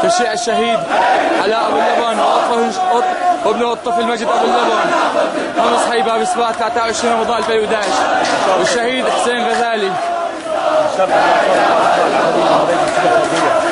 تشييع الشهيد علاء ابو اللبن وابنه الطفل مجد ابو اللبن، خمس حيبه بسبات 23 رمضان 2011. والشهيد حسين غزالي.